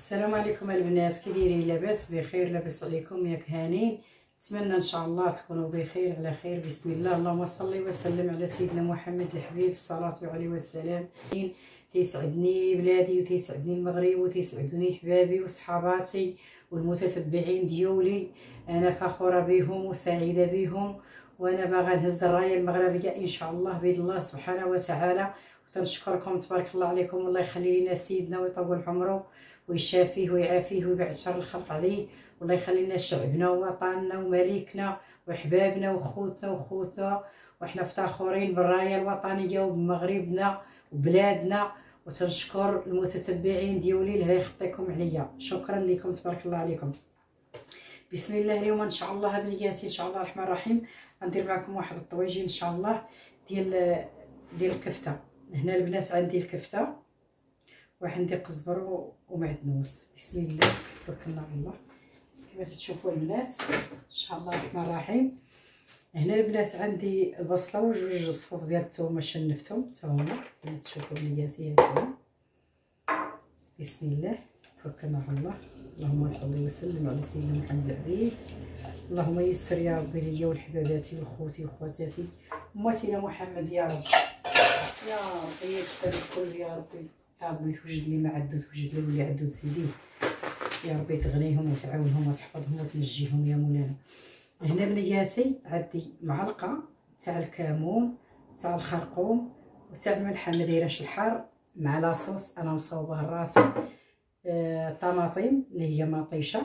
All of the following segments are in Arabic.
السلام عليكم البنات، كي دايرين؟ لاباس بخير؟ لاباس عليكم ياك هانين؟ نتمنى ان شاء الله تكونوا بخير على خير. بسم الله، اللهم صل وسلم على سيدنا محمد الحبيب، الصلاه عليه والسلام. تيسعدني بلادي وتيسعدني المغرب وتيسعدني حبابي وصحاباتي والمتتبعين ديولي. انا فخوره بهم وسعيده بهم، وانا باغا نهز الرايه المغربيه ان شاء الله باذن الله سبحانه وتعالى. وتنشكركم تبارك الله عليكم، والله يخلي لنا سيدنا ويطول عمره ويشافيه ويعافيه ويبعد شر الخلق عليه، والله يخلي لنا شعبنا ووطننا ومليكنا وحبابنا وخوتنا وحنا فخورين بالرايه الوطنيه وبمغربنا وبلادنا. وتنشكر المتتبعين ديولي اللي يخطيكم عليا، شكرا لكم تبارك الله عليكم. بسم الله، اليوم ان شاء الله بنياتي ان شاء الله الرحمن الرحيم غندير معكم واحد الطويجين ان شاء الله ديال الكفته. هنا البنات عندي الكفته وعندي قزبر ومعدنوس. بسم الله توكلنا على الله. كما تشوفوا البنات ان شاء الله الرحمن الرحيم. هنا البنات عندي البصله وجوج صفوف ديال الثومه شنفتهم حتى هما كما تشوفوا بنياتي هانتوما. بسم الله توكلنا على الله. اللهم صل وسلم على سيدنا محمد الحبيب. اللهم يسر يا ربي ليا ولحباباتي وخوتي وخواتاتي امتنا محمد يا رب، يا ربي يسر الكل يا ربي. يا ربي توجد لي ما عدو، توجد لي واللي عدو سيدي، يا ربي تغنيهم وتعاونهم وتحفظهم وتنجيهم يا مولانا. هنا بنياتي عندي معلقه تاع الكمون تاع الخرقوم وتاع الملح، ما دايرهش الحار، مع لاصوص انا مصوبه لراسي. طماطم اللي هي مطيشه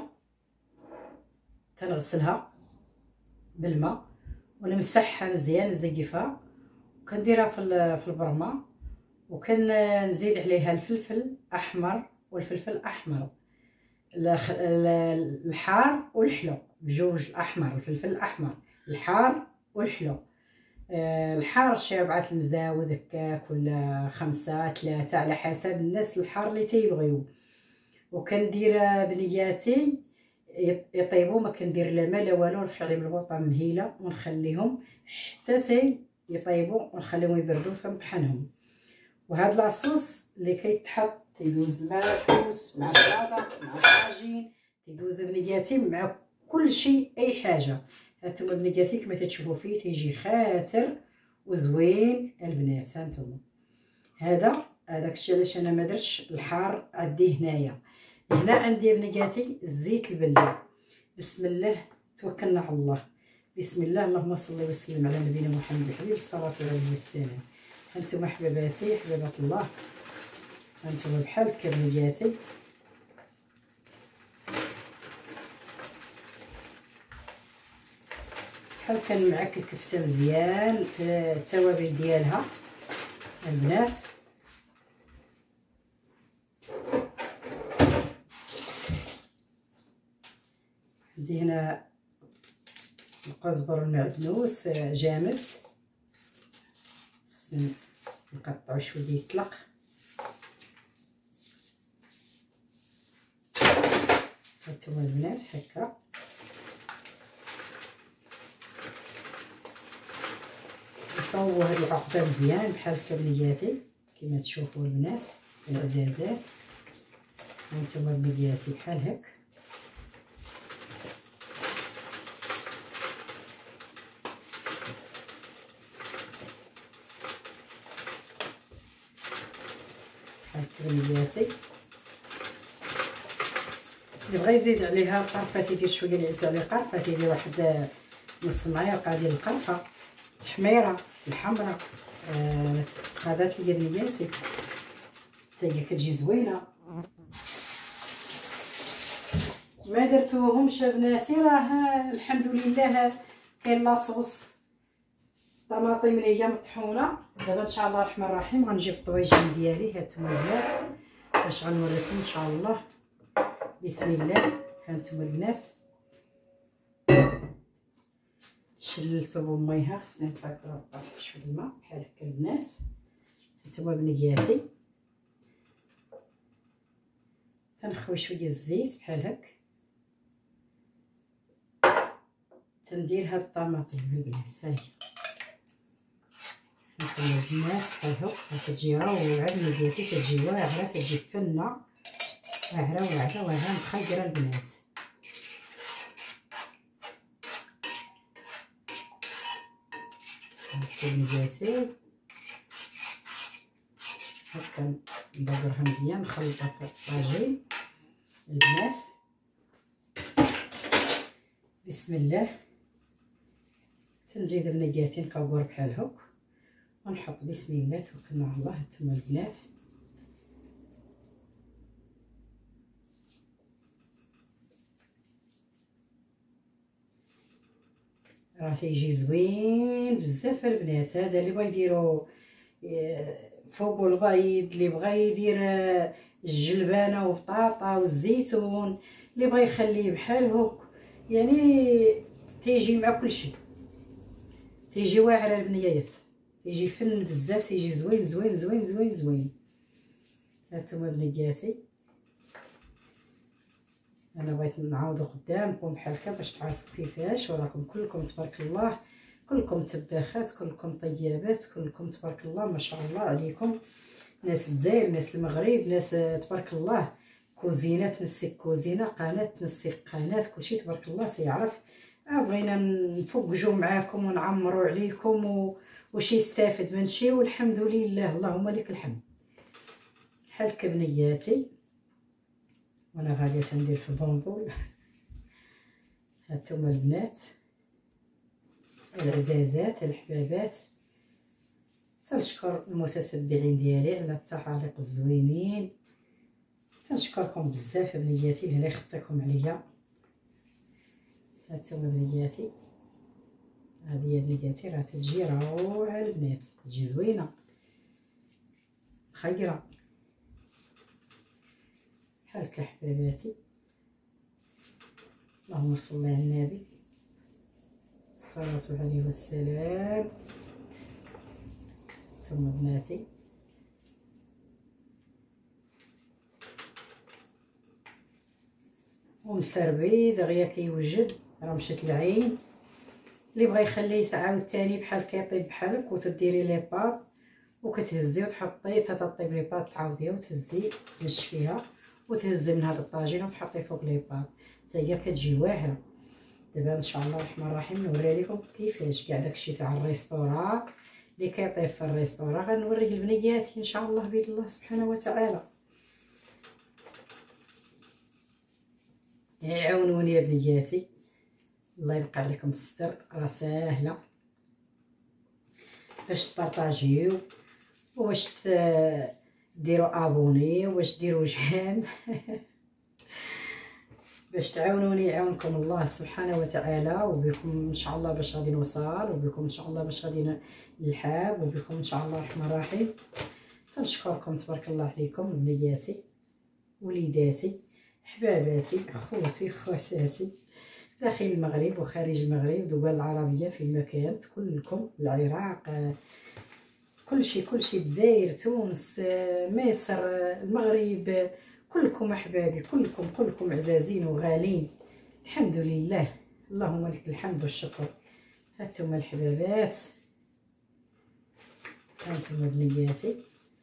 تنغسلها بالماء ونمسحها مزيان نزيفها وكنديرها في البرمه، وكنزيد عليها الفلفل احمر والفلفل الاحمر الحار والحلو بجوج. الاحمر الفلفل الاحمر الحار والحلو. الحار شي 4 المزاود هكاك ولا 5 3 على حسب الناس الحار اللي تيبغيو. وكندير بنياتي يطيبوا، ما كندير لا ما لا والو، نخليهم البوطه مهيله ونخليهم حتى يطيبوا ونخليهم يبردوا ونطحنهم. وهاد لاصوص اللي كيتحط تيدوز مع الكوس مع الشلاضه مع الطاجين، تيدوز بنياتي مع كل شيء اي حاجه. هانتوما بنياتي كما تتشوفوا فيه تيجي خاتر وزوين البنات. هانتوما هذاك الشيء علاش انا ما درتش الحار عندي هنايا. هنا عندي بنياتي الزيت البلدي. بسم الله توكلنا على الله. بسم الله، اللهم صل وسلم على نبينا محمد الحبيب، الصلاه عليه والسلام. هانتوما حباباتي حبابات الله، هانتوما بحال هكا بنياتي بحال كنمعك الكفته مزيان في التوابل ديالها البنات. عندي هنا القزبر والمعدنوس جامد، خصنا نقطعو شويه يطلق. هانتوما البنات هكا نصوبوا هاد العقده مزيان بحال هكا بنياتي كما تشوفوا البنات العزازات. هانتوما بنياتي بحال هكا بنياتي. اللي بغى يزيد عليها القرفه تيدير شويه، اللي يعز عليه القرفه تيدير واحد نص معلقه ديال القرفه تحميره الحمراء. هذاك اللي بنياتي حتى هي كتجي زوينه. ما درتوهمش بناتي راه الحمد لله كاين لاصوص طماطم اللي هي مطحونه. دابا ان شاء الله الرحمن الرحيم غنجيب الطويجين ديالي هانتوما البنات باش غنوريكم ان شاء الله. بسم الله، هانتوما البنات شللتو بميها، خصني نسكرو شويه الماء بحال هكا البنات. هانتوما بنياتي تنخوي شويه الزيت بحال هكا، تندير هاد الطماطم البنات. ها هي هانتوما البنات بحال هكا كتجي روعه بنياتي، كتجي واعره، كتجي فنه. واعره واعره واعره مخيره البنات. النباتات هكا ندبرها مزيان، نخلطها في الطاجين البنات. بسم الله. تنزيد النكاتين كبر بحال هاك ونحط بسم الله توكلنا على الله. هانتوما البنات راه تيجي زوين بزاف البنات. هذا اللي بغا يديرو فوق البيض، اللي بغا يدير الجلبانه وبطاطا والزيتون، اللي بغا يخليه بحال هاك، يعني تيجي مع كل شيء. تيجي واعره البنيات، تيجي فن بزاف، تيجي زوين زوين زوين زوين زوين. هانتوما بنياتي انا بغيت نعاودو قدامكم بحال هكا باش تعرفوا كيفاش. وراكم كلكم تبارك الله، كلكم تباخات، كلكم طيبات، كلكم تبارك الله ما شاء الله عليكم. ناس الجزائر، ناس المغرب، ناس تبارك الله كوزينه تنسي كوزينه، قناه تنسي قناه، كلشي تبارك الله سيعرف. بغينا نفوقجو معاكم ونعمرو عليكم وشي يستافد من شي، والحمد لله اللهم لك الحمد. بحال بنياتي وانا غاديه تندير في البونبول. هانتوما البنات العزازات الحبابات، تنشكر المتتبعين ديالي على التعاليق الزوينين، تنشكركم بزاف بنياتي اللي يخطيكم عليا. هانتوما بنياتي هذه هي بنياتي راه تجي روعه البنات، تجي زوينه خيره بحال هكا حباباتي. اللهم صل على النبي الصلاه عليه والسلام. ثم بناتي ومسربي دغيا كيوجد، راه مشات العين. اللي بغى يخليه عاود تاني بحال كيطيب بحالك، وتديري لي باط وكتهزي وتحطي تطيب لي باط، تعاوديها وتهزي تنشفيها وتهزي من هذا الطاجين وتحطي فوق لي باط، حتى هي كتجي واعره. دابا ان شاء الله الرحمن الرحيم نوري لكم كيفاش كاع داكشي تاع الريستورا اللي كيطيب في الريستورا غنوريه البنيات ان شاء الله باذن الله سبحانه وتعالى. عاونوني يا بنياتي، الله يبقى عليكم الستر. راه ساهله باش تبارطاجيو وباش ديروا ابوني وباش ديروا جيم. باش تعاونوني يعاونكم الله سبحانه وتعالى، وبكم ان شاء الله باش غادي نوصل، وبكم ان شاء الله باش غادي نلحق، وبكم ان شاء الله الرحمن الرحيم. فنشكركم تبارك الله عليكم بنياتي وليداتي حباباتي خوتي خواتاتي داخل المغرب وخارج المغرب، دول العربيه في المكان كلكم، العراق كلشي الجزائر، تونس، مصر، المغرب، كلكم احبابي، كلكم عزازين وغالين. الحمد لله اللهم لك الحمد والشكر. هانتوما الحبابات، هانتوما بنياتي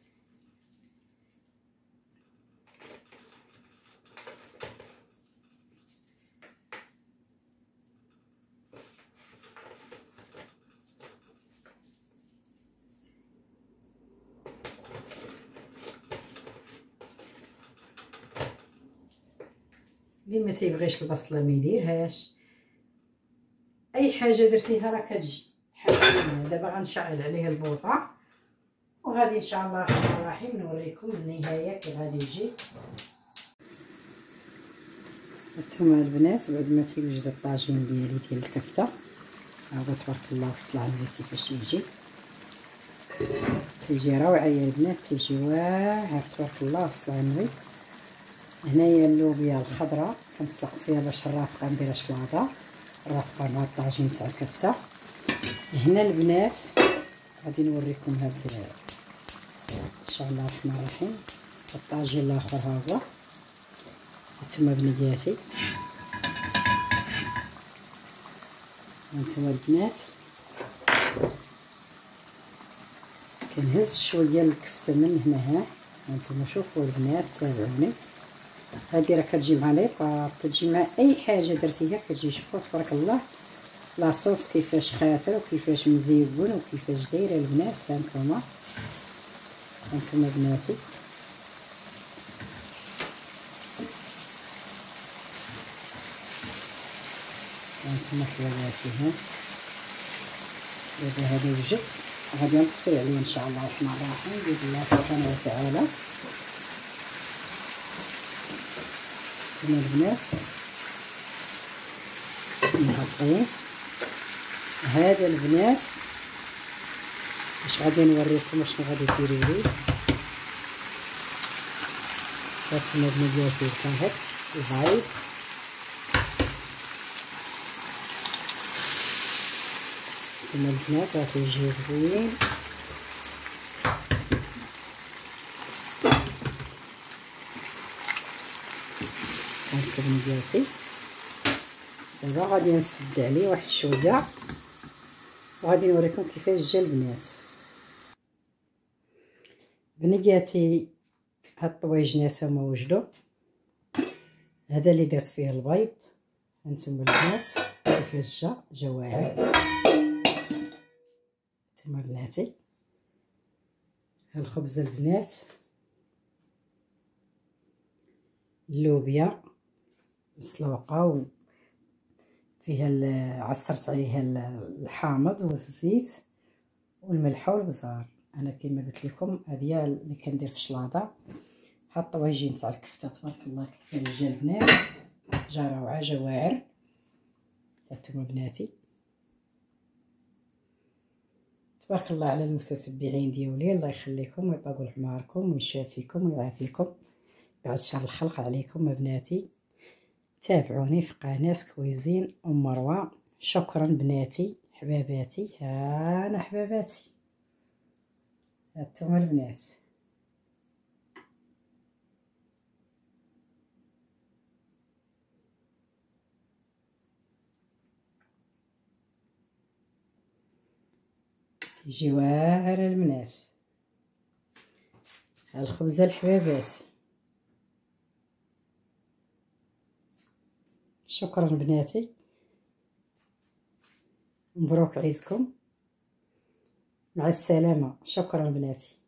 اللي ما تيبغيش البصله ما يديرهاش، اي حاجه درتيها راه كتجي حاليا. دابا غنشعل عليها البوطه وغادي ان شاء الله الرحمن الرحيم نوريكم النهايه كي غادي يجي. هانتوما البنات بعد ما تيوجد الطاجين ديالي ديال الكفته، ها هو تبارك الله وصل عليه كيفاش يجي. تيجي روعه يا البنات، تيجي واعر تبارك الله وصل على النبي. هنايا اللوبيا الخضراء كنسلق فيها باش الرافقه نديرها شلاضه الرافقه مع الطاجين تاع الكفته. هنا البنات غادي نوريكم هاد ان شاء الله الرحمن الرحيم الطاجين الاخر. ها هو هانتوما بنياتي، هانتوما البنات كنهز شويه الكفته من هنا. ها هانتوما شوفوا البنات تابعوني، هذه راه كتجي مع لي بات، تجي مع اي حاجه درتيها كتجي. شوفوا تبارك الله لاصوص كيفاش خاطر وكيفاش مزيون وكيفاش دايره البنات. هانتوما بناتي هانتوما حباباتي. ها دابا هذا وجد غادي نطفي عليه ان شاء الله الرحمن الرحيم باذن الله سبحانه وتعالى. هانتوما البنات نحطيه هذا البنات باش غادي نوريكم شنو غادي ديروا ليه. هانتوما بناتي كان هاد البيض هانتوما البنات راه تيجي زوين. هاكا بناتي دابا غادي نسد عليه واحد شويه وغادي نوريكم كيفاش جا البنات. بنياتي هاد الطواجنات هما وجدوا. هذا اللي درت فيه البيض. هانتوما البنات كيفاش جا واعر. هانتوما بناتي ها الخبز البنات، اللوبيا مسلوقه وفيها عصرت عليها الحامض والزيت والملح والبزار. انا كما قلت لكم هذه اللي كندير في الشلاضه. هاد الطواجين تاع الكفته تبارك الله كيفاش جا البنات، جا روعه جا واعر. هانتوما بناتي تبارك الله على المتتبعين ديالي، الله يخليكم ويطول عمركم ويشافيكم ويعافيكم بعد شر الخلق عليكم بناتي. تابعوني في قناه كويزين ام مروه. شكرا بناتي حباباتي. انا حباباتي هانتوما البنات يجي واعر البنات. ها الخبزه الحبابات. شكرا بناتي، مبروك عيدكم، مع السلامه. شكرا بناتي.